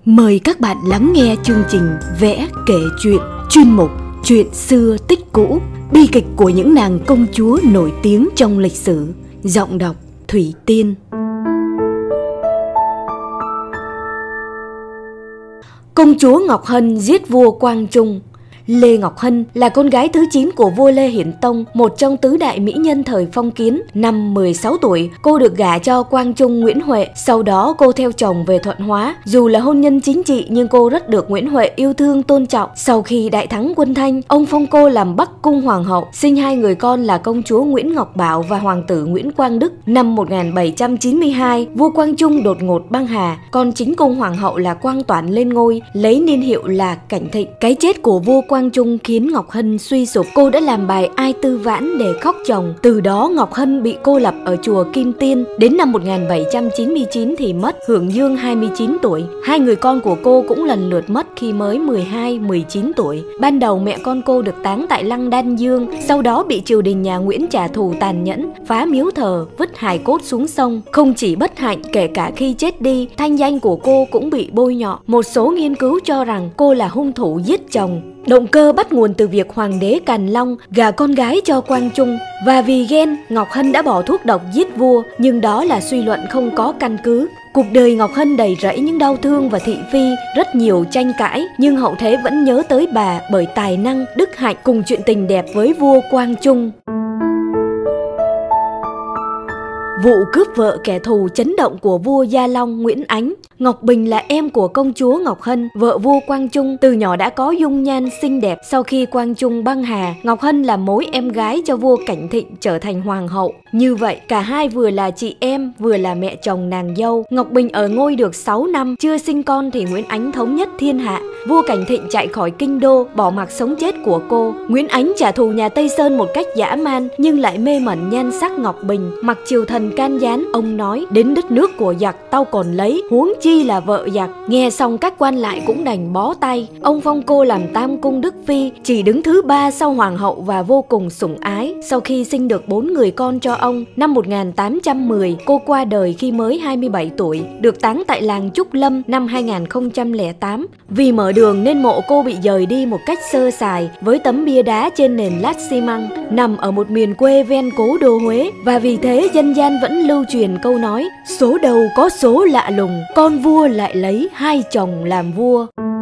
Mời các bạn lắng nghe chương trình Vẽ kể chuyện, chuyên mục Chuyện xưa tích cũ, bi kịch của những nàng công chúa nổi tiếng trong lịch sử. Giọng đọc Thủy Tiên. Công chúa Ngọc Hân giết vua Quang Trung. Lê Ngọc Hân là con gái thứ 9 của vua Lê Hiển Tông, một trong tứ đại mỹ nhân thời phong kiến. Năm 16 tuổi, cô được gả cho Quang Trung Nguyễn Huệ. Sau đó cô theo chồng về Thuận Hóa. Dù là hôn nhân chính trị nhưng cô rất được Nguyễn Huệ yêu thương tôn trọng. Sau khi đại thắng quân Thanh, ông phong cô làm Bắc Cung Hoàng hậu, sinh hai người con là công chúa Nguyễn Ngọc Bảo và hoàng tử Nguyễn Quang Đức. Năm 1792, vua Quang Trung đột ngột băng hà, con chính cung hoàng hậu là Quang Toản lên ngôi, lấy niên hiệu là Cảnh Thịnh. Cái chết của vua Quang Trung khiến Ngọc Hân suy sụp. Cô đã làm bài Ai Tư Vãn để khóc chồng. Từ đó Ngọc Hân bị cô lập ở chùa Kim Tiên. Đến năm 1799 thì mất, hưởng dương 29 tuổi. Hai người con của cô cũng lần lượt mất khi mới 12, 19 tuổi. Ban đầu mẹ con cô được táng tại Lăng Đan Dương, sau đó bị triều đình nhà Nguyễn trả thù tàn nhẫn, phá miếu thờ, vứt hài cốt xuống sông. Không chỉ bất hạnh, kể cả khi chết đi, thanh danh của cô cũng bị bôi nhọ. Một số nghiên cứu cho rằng cô là hung thủ giết chồng. Động cơ bắt nguồn từ việc hoàng đế Càn Long gả con gái cho Quang Trung, và vì ghen, Ngọc Hân đã bỏ thuốc độc giết vua, nhưng đó là suy luận không có căn cứ. Cuộc đời Ngọc Hân đầy rẫy những đau thương và thị phi, rất nhiều tranh cãi, nhưng hậu thế vẫn nhớ tới bà bởi tài năng, đức hạnh cùng chuyện tình đẹp với vua Quang Trung. Vụ cướp vợ kẻ thù chấn động của vua Gia Long Nguyễn Ánh. Ngọc Bình là em của công chúa Ngọc Hân, vợ vua Quang Trung, từ nhỏ đã có dung nhan xinh đẹp. Sau khi Quang Trung băng hà, Ngọc Hân làm mối em gái cho vua Cảnh Thịnh trở thành hoàng hậu. Như vậy, cả hai vừa là chị em, vừa là mẹ chồng nàng dâu. Ngọc Bình ở ngôi được 6 năm, chưa sinh con thì Nguyễn Ánh thống nhất thiên hạ. Vua Cảnh Thịnh chạy khỏi kinh đô, bỏ mặc sống chết của cô. Nguyễn Ánh trả thù nhà Tây Sơn một cách dã man, nhưng lại mê mẩn nhan sắc Ngọc Bình. Mặc triều thần can gián, ông nói: đến đất nước của giặc tao còn lấy, huống chi là vợ giặc. Nghe xong các quan lại cũng đành bó tay. Ông phong cô làm Tam Cung Đức Phi, chỉ đứng thứ 3 sau hoàng hậu và vô cùng sủng ái. Sau khi sinh được 4 người con cho ông, năm 1810 cô qua đời khi mới 27 tuổi, được táng tại làng Trúc Lâm. Năm 2008, vì mở đường nên mộ cô bị dời đi một cách sơ sài, với tấm bia đá trên nền lát xi măng, nằm ở một miền quê ven cố đô Huế. Và vì thế dân gian vẫn lưu truyền câu nói: số đầu có số lạ lùng, con vua lại lấy hai chồng làm vua.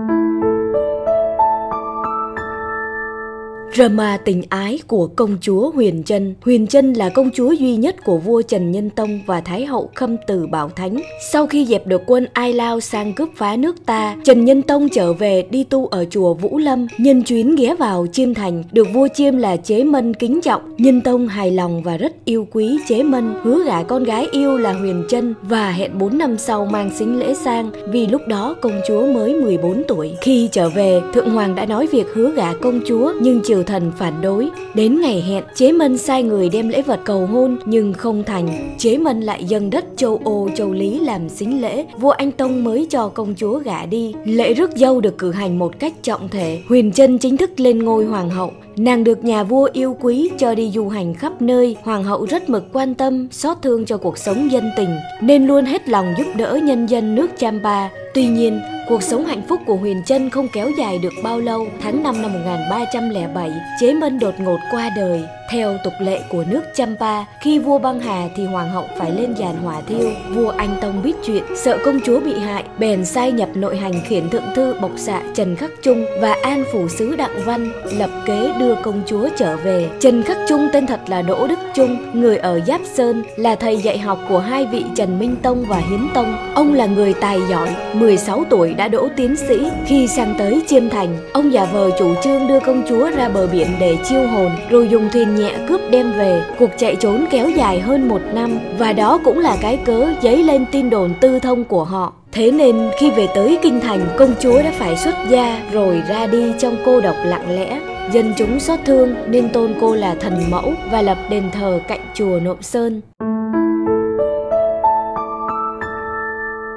Drama tình ái của công chúa Huyền Trân. Huyền Trân là công chúa duy nhất của vua Trần Nhân Tông và Thái hậu Khâm Từ Bảo Thánh. Sau khi dẹp được quân Ai Lao sang cướp phá nước ta, Trần Nhân Tông trở về đi tu ở chùa Vũ Lâm. Nhân chuyến ghé vào Chiêm Thành, được vua Chiêm là Chế Mân kính trọng. Nhân Tông hài lòng và rất yêu quý Chế Mân, hứa gả con gái yêu là Huyền Trân và hẹn 4 năm sau mang sính lễ sang, vì lúc đó công chúa mới 14 tuổi. Khi trở về, Thượng Hoàng đã nói việc hứa gả công chúa, nhưng triều thần phản đối. Đến ngày hẹn, Chế Mân sai người đem lễ vật cầu hôn nhưng không thành. Chế Mân lại dâng đất Châu Ô, Châu Lý làm sính lễ. Vua Anh Tông mới cho công chúa gả đi. Lễ rước dâu được cử hành một cách trọng thể. Huyền Trân chính thức lên ngôi hoàng hậu. Nàng được nhà vua yêu quý, cho đi du hành khắp nơi. Hoàng hậu rất mực quan tâm, xót thương cho cuộc sống dân tình, nên luôn hết lòng giúp đỡ nhân dân nước Champa. Tuy nhiên, cuộc sống hạnh phúc của Huyền Trân không kéo dài được bao lâu. Tháng 5 năm 1307, Chế Mân đột ngột qua đời. Theo tục lệ của nước Champa, khi vua băng hà thì hoàng hậu phải lên giàn hỏa thiêu. Vua Anh Tông biết chuyện, sợ công chúa bị hại, bèn sai nhập nội hành khiển thượng thư Bộc Xạ Trần Khắc Trung và an phủ sứ Đặng Văn lập kế đưa công chúa trở về. Trần Khắc Trung tên thật là Đỗ Đức Trung, người ở Giáp Sơn, là thầy dạy học của hai vị Trần Minh Tông và Hiến Tông. Ông là người tài giỏi, 16 tuổi đã đỗ tiến sĩ. Khi sang tới Chiêm Thành, ông giả vờ chủ trương đưa công chúa ra bờ biển để chiêu hồn, rồi dùng thuyền nhẹ cướp đem về. Cuộc chạy trốn kéo dài hơn 1 năm, và đó cũng là cái cớ dấy lên tin đồn tư thông của họ. Thế nên khi về tới kinh thành, công chúa đã phải xuất gia rồi ra đi trong cô độc lặng lẽ. Dân chúng xót thương nên tôn cô là thần mẫu và lập đền thờ cạnh chùa Nộm Sơn.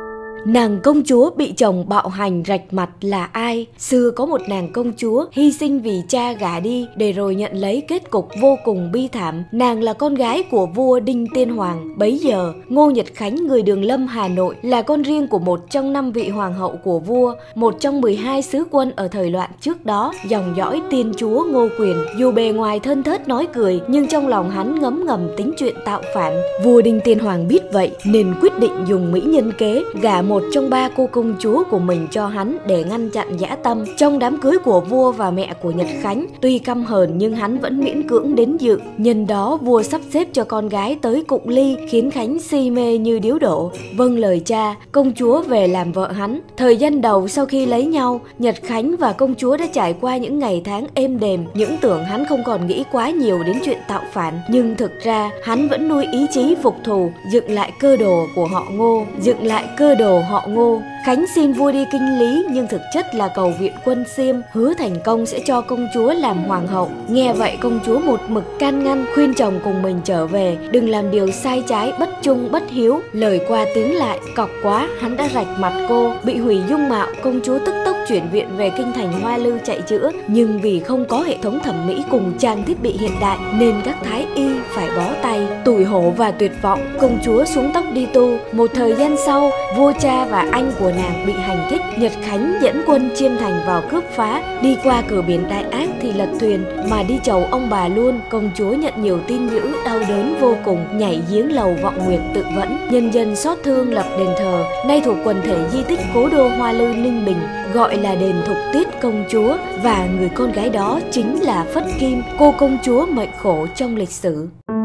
Nàng công chúa bị chồng bạo hành rạch mặt là ai? Xưa có một nàng công chúa hy sinh vì cha gả đi để rồi nhận lấy kết cục vô cùng bi thảm. Nàng là con gái của vua Đinh Tiên Hoàng. Bấy giờ Ngô Nhật Khánh người Đường Lâm Hà Nội là con riêng của một trong 5 vị hoàng hậu của vua, một trong 12 sứ quân ở thời loạn trước đó, dòng dõi tiên chúa Ngô Quyền. Dù bề ngoài thân thớt nói cười nhưng trong lòng hắn ngấm ngầm tính chuyện tạo phản. Vua Đinh Tiên Hoàng biết vậy nên quyết định dùng mỹ nhân kế gả một trong 3 cô công chúa của mình cho hắn để ngăn chặn dã tâm. Trong đám cưới của vua và mẹ của Nhật Khánh, tuy căm hờn nhưng hắn vẫn miễn cưỡng đến dự. Nhân đó vua sắp xếp cho con gái tới cụng ly, khiến Khánh si mê như điếu đổ. Vâng lời cha, công chúa về làm vợ hắn. Thời gian đầu sau khi lấy nhau, Nhật Khánh và công chúa đã trải qua những ngày tháng êm đềm. Những tưởng hắn không còn nghĩ quá nhiều đến chuyện tạo phản, nhưng thực ra hắn vẫn nuôi ý chí phục thù, dựng lại cơ đồ của họ Ngô, dựng lại cơ đồ họ Ngô. Khánh xin vua đi kinh lý nhưng thực chất là cầu viện quân Xiêm, hứa thành công sẽ cho công chúa làm hoàng hậu. Nghe vậy công chúa một mực can ngăn, khuyên chồng cùng mình trở về, đừng làm điều sai trái, bất trung bất hiếu. Lời qua tiếng lại, cọc quá, hắn đã rạch mặt cô, bị hủy dung mạo. Công chúa tức tốc chuyển viện về kinh thành Hoa Lư chạy chữa, nhưng vì không có hệ thống thẩm mỹ cùng trang thiết bị hiện đại nên các thái y phải bó tay. Tủi hổ và tuyệt vọng, công chúa xuống tóc đi tu. Một thời gian sau, vua cha và anh của nàng bị hành thích. Nhật Khánh dẫn quân Chiêm Thành vào cướp phá, đi qua cửa biển Đại Ác thì lật thuyền mà đi chầu ông bà luôn. Công chúa nhận nhiều tin dữ, đau đớn vô cùng, nhảy giếng lầu vọng nguyệt tự vẫn. Nhân dân xót thương lập đền thờ, nay thuộc quần thể di tích cố đô Hoa Lư Ninh Bình, gọi là đền Thục Tiết công chúa, và người con gái đó chính là Phất Kim, cô công chúa mệnh khổ trong lịch sử.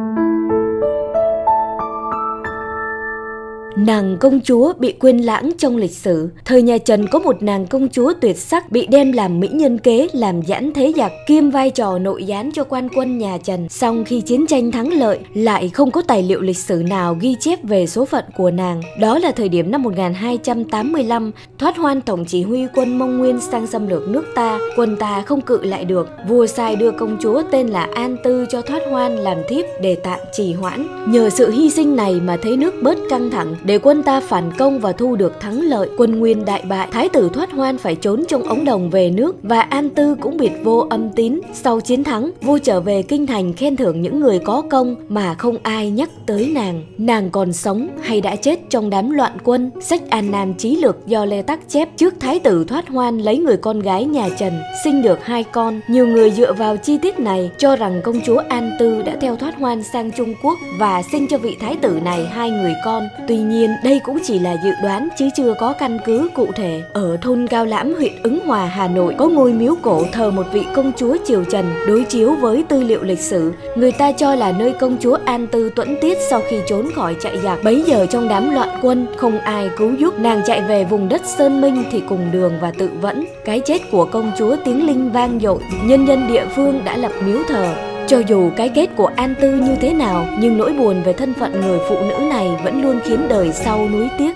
Nàng công chúa bị quên lãng trong lịch sử. Thời nhà Trần có một nàng công chúa tuyệt sắc bị đem làm mỹ nhân kế, làm giãn thế giặc, kiêm vai trò nội gián cho quan quân nhà Trần. Song khi chiến tranh thắng lợi, lại không có tài liệu lịch sử nào ghi chép về số phận của nàng. Đó là thời điểm năm 1285, Thoát Hoan tổng chỉ huy quân Mông Nguyên sang xâm lược nước ta. Quân ta không cự lại được, vua sai đưa công chúa tên là An Tư cho Thoát Hoan làm thiếp để tạm trì hoãn. Nhờ sự hy sinh này mà thấy nước bớt căng thẳng, để quân ta phản công và thu được thắng lợi. Quân Nguyên đại bại, thái tử Thoát Hoan phải trốn trong ống đồng về nước, và An Tư cũng biệt vô âm tín. Sau chiến thắng, vua trở về kinh thành khen thưởng những người có công mà không ai nhắc tới nàng. Nàng còn sống hay đã chết trong đám loạn quân? Sách An Nam Chí Lược do Lê Tắc chép, trước thái tử Thoát Hoan lấy người con gái nhà Trần, sinh được 2 con. Nhiều người dựa vào chi tiết này cho rằng công chúa An Tư đã theo Thoát Hoan sang Trung Quốc và sinh cho vị thái tử này 2 người con. Tuy nhiên đây cũng chỉ là dự đoán chứ chưa có căn cứ cụ thể. Ở thôn Cao Lãm, huyện Ứng Hòa, Hà Nội có ngôi miếu cổ thờ một vị công chúa triều Trần. Đối chiếu với tư liệu lịch sử, người ta cho là nơi công chúa An Tư tuẫn tiết sau khi trốn khỏi trại giặc. Bấy giờ trong đám loạn quân không ai cứu giúp, nàng chạy về vùng đất Sơn Minh thì cùng đường và tự vẫn. Cái chết của công chúa tiếng linh vang dội, nhân dân địa phương đã lập miếu thờ. Cho dù cái kết của An Tư như thế nào, nhưng nỗi buồn về thân phận người phụ nữ này vẫn luôn khiến đời sau nuối tiếc.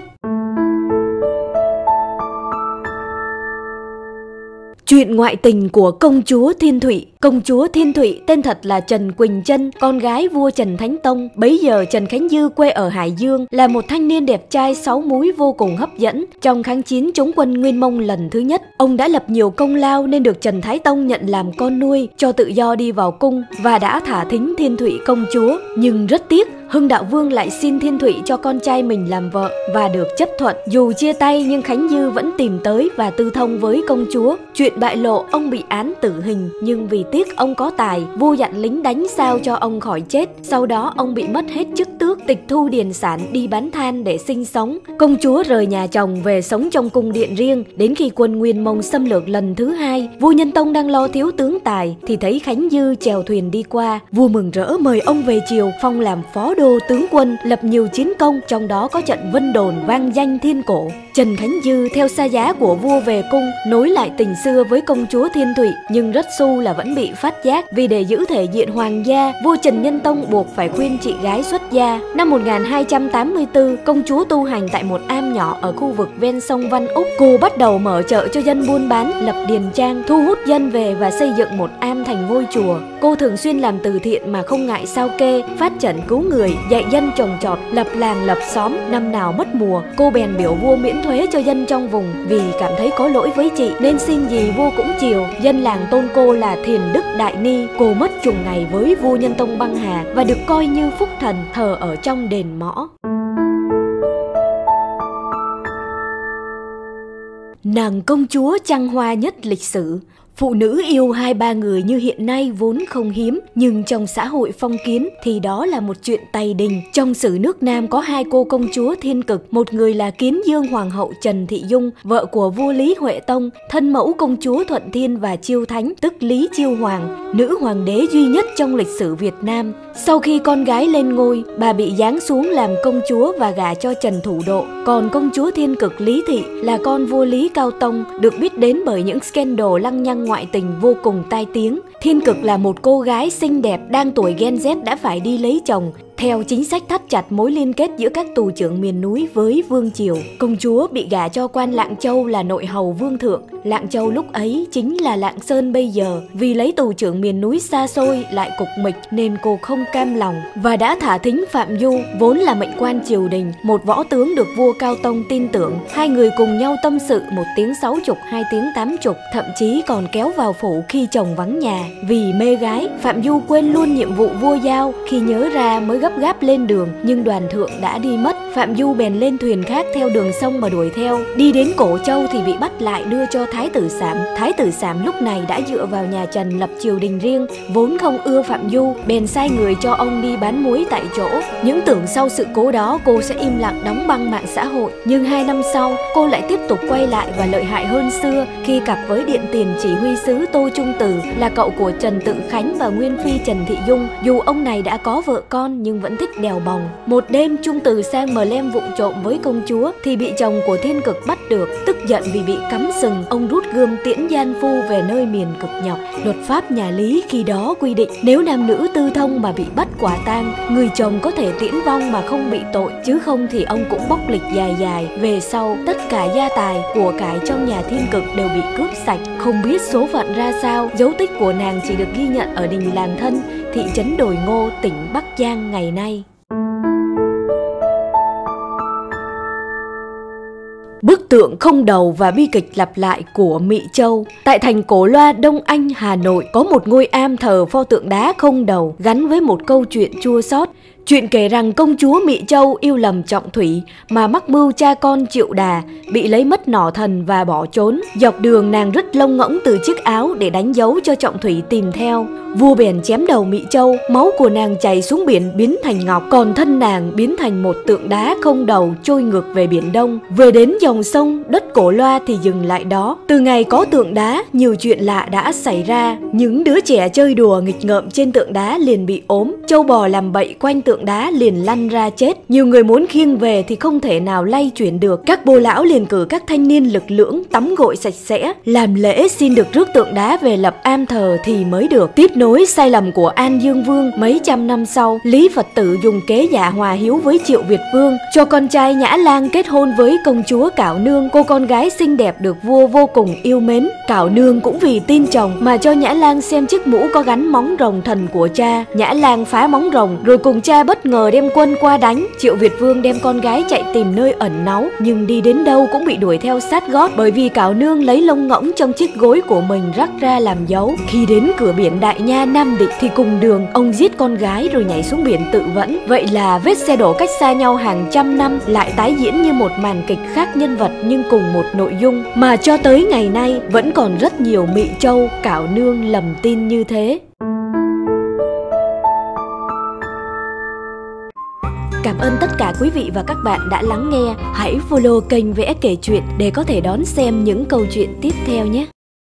Chuyện ngoại tình của công chúa Thiên Thụy. Công chúa Thiên Thụy tên thật là Trần Quỳnh Trân, con gái vua Trần Thánh Tông. Bấy giờ Trần Khánh Dư quê ở Hải Dương, là một thanh niên đẹp trai 6 múi vô cùng hấp dẫn. Trong kháng chiến chống quân Nguyên Mông lần thứ nhất, ông đã lập nhiều công lao nên được Trần Thái Tông nhận làm con nuôi, cho tự do đi vào cung và đã thả thính Thiên Thụy công chúa. Nhưng rất tiếc, Hưng Đạo Vương lại xin Thiên Thụy cho con trai mình làm vợ và được chấp thuận. Dù chia tay nhưng Khánh Dư vẫn tìm tới và tư thông với công chúa. Chuyện bại lộ, ông bị án tử hình, nhưng vì tiếc ông có tài, vua dặn lính đánh sao cho ông khỏi chết. Sau đó ông bị mất hết chức tước, tịch thu điền sản, đi bán than để sinh sống. Công chúa rời nhà chồng về sống trong cung điện riêng. Đến khi quân Nguyên Mông xâm lược lần thứ 2, vua Nhân Tông đang lo thiếu tướng tài thì thấy Khánh Dư chèo thuyền đi qua. Vua mừng rỡ mời ông về triều, phong làm phó đô tướng quân, lập nhiều chiến công, trong đó có trận Vân Đồn vang danh thiên cổ. Trần Khánh Dư theo xa giá của vua về cung, nối lại tình xưa với công chúa Thiên Thụy, nhưng rất su là vẫn bị phát giác. Vì để giữ thể diện hoàng gia, vua Trần Nhân Tông buộc phải khuyên chị gái xuất gia. Năm 1284, công chúa tu hành tại một am nhỏ ở khu vực ven sông Văn Úc. Cô bắt đầu mở chợ cho dân buôn bán, lập điền trang, thu hút dân về và xây dựng một am thành ngôi chùa. Cô thường xuyên làm từ thiện mà không ngại sao kê, phát trận cứu người, dạy dân trồng trọt, lập làng lập xóm. Năm nào mất mùa, cô bèn biểu vua miễn thuế cho dân trong vùng. Vì cảm thấy có lỗi với chị nên xin gì vua cũng chiều. Dân làng tôn cô là Thiền Đức Đại Ni. Cô mất trùng ngày với vua Nhân Tông băng hà và được coi như phúc thần, thờ ở trong đền mõ. Nàng công chúa trăng hoa nhất lịch sử. Phụ nữ yêu 2-3 người như hiện nay vốn không hiếm, nhưng trong xã hội phong kiến thì đó là một chuyện tày đình. Trong sử nước Nam có 2 cô công chúa thiên cực, một người là Kiến Dương Hoàng hậu Trần Thị Dung, vợ của vua Lý Huệ Tông, thân mẫu công chúa Thuận Thiên và Chiêu Thánh, tức Lý Chiêu Hoàng, nữ hoàng đế duy nhất trong lịch sử Việt Nam. Sau khi con gái lên ngôi, bà bị giáng xuống làm công chúa và gả cho Trần Thủ Độ. Còn công chúa thiên cực Lý Thị là con vua Lý Cao Tông, được biết đến bởi những scandal lăng nhăng ngoại tình vô cùng tai tiếng. Thiên cực là một cô gái xinh đẹp đang tuổi Gen Z đã phải đi lấy chồng. Theo chính sách thắt chặt mối liên kết giữa các tù trưởng miền núi với vương triều, công chúa bị gả cho quan Lạng Châu là nội hầu vương thượng. Lạng Châu lúc ấy chính là Lạng Sơn bây giờ. Vì lấy tù trưởng miền núi xa xôi lại cục mịch nên cô không cam lòng và đã thả thính Phạm Du, vốn là mệnh quan triều đình, một võ tướng được vua Cao Tông tin tưởng. Hai người cùng nhau tâm sự, 1 tiếng 60, 2 tiếng 80, thậm chí còn kéo vào phủ khi chồng vắng nhà. Vì mê gái, Phạm Du quên luôn nhiệm vụ vua giao, khi nhớ ra mới gấp gáp lên đường, nhưng đoàn thượng đã đi mất. Phạm Du bèn lên thuyền khác theo đường sông mà đuổi theo. Đi đến Cổ Châu thì bị bắt lại đưa cho Thái tử Sảm. Thái tử Sảm lúc này đã dựa vào nhà Trần lập triều đình riêng, vốn không ưa Phạm Du, bèn sai người cho ông đi bán muối tại chỗ. Những tưởng sau sự cố đó cô sẽ im lặng đóng băng mạng xã hội, nhưng 2 năm sau cô lại tiếp tục quay lại và lợi hại hơn xưa khi cặp với điện tiền chỉ huy sứ Tô Trung Từ, là cậu của Trần Tự Khánh và nguyên phi Trần Thị Dung. Dù ông này đã có vợ con nhưng vẫn thích đèo bòng. Một đêm Trung Từ sang mờ lem vụng trộm với công chúa thì bị chồng của thiên cực bắt được. Tức giận vì bị cắm sừng, ông rút gươm tiễn gian phu về nơi miền cực nhọc. Luật pháp nhà Lý khi đó quy định nếu nam nữ tư thông mà bị bắt quả tang, người chồng có thể tiễn vong mà không bị tội, chứ không thì ông cũng bóc lịch dài dài. Về sau tất cả gia tài của cải trong nhà thiên cực đều bị cướp sạch. Không biết số phận ra sao, dấu tích của nàng chỉ được ghi nhận ở đình Làng Thân, thị trấn Đồi Ngô, tỉnh Bắc Giang ngày nay. Bức tượng không đầu và bi kịch lặp lại của Mị Châu. Tại thành Cổ Loa, Đông Anh, Hà Nội có một ngôi am thờ pho tượng đá không đầu gắn với một câu chuyện chua xót. Chuyện kể rằng công chúa Mị Châu yêu lầm Trọng Thủy mà mắc mưu cha con Triệu Đà, bị lấy mất nỏ thần và bỏ trốn. Dọc đường nàng rứt lông ngỗng từ chiếc áo để đánh dấu cho Trọng Thủy tìm theo. Vua bèn chém đầu Mị Châu, máu của nàng chảy xuống biển biến thành ngọc, còn thân nàng biến thành một tượng đá không đầu trôi ngược về biển Đông. Về đến dòng sông đất Cổ Loa thì dừng lại đó. Từ ngày có tượng đá, nhiều chuyện lạ đã xảy ra. Những đứa trẻ chơi đùa nghịch ngợm trên tượng đá liền bị ốm, trâu bò làm bậy quanh tượng đá liền lăn ra chết. Nhiều người muốn khiêng về thì không thể nào lay chuyển được. Các bô lão liền cử các thanh niên lực lưỡng tắm gội sạch sẽ, làm lễ xin được rước tượng đá về lập am thờ thì mới được. Tiếp nối sai lầm của An Dương Vương, mấy trăm năm sau, Lý Phật Tử dùng kế giả hòa hiếu với Triệu Việt Vương, cho con trai Nhã Lang kết hôn với công chúa Cảo Nương, cô con gái xinh đẹp được vua vô cùng yêu mến. Cảo Nương cũng vì tin chồng mà cho Nhã Lang xem chiếc mũ có gắn móng rồng thần của cha. Nhã Lang phá móng rồng rồi cùng cha bất ngờ đem quân qua đánh. Triệu Việt Vương đem con gái chạy tìm nơi ẩn náu, nhưng đi đến đâu cũng bị đuổi theo sát gót, bởi vì Cảo Nương lấy lông ngỗng trong chiếc gối của mình rắc ra làm dấu. Khi đến cửa biển Đại Nha Nam Định thì cùng đường ông giết con gái rồi nhảy xuống biển tự vẫn. Vậy là vết xe đổ cách xa nhau hàng trăm năm lại tái diễn như một màn kịch khác nhân vật nhưng cùng một nội dung, mà cho tới ngày nay vẫn còn rất nhiều Mị Châu, Cảo Nương lầm tin như thế. Cảm ơn tất cả quý vị và các bạn đã lắng nghe. Hãy follow kênh VS Kể Chuyện để có thể đón xem những câu chuyện tiếp theo nhé.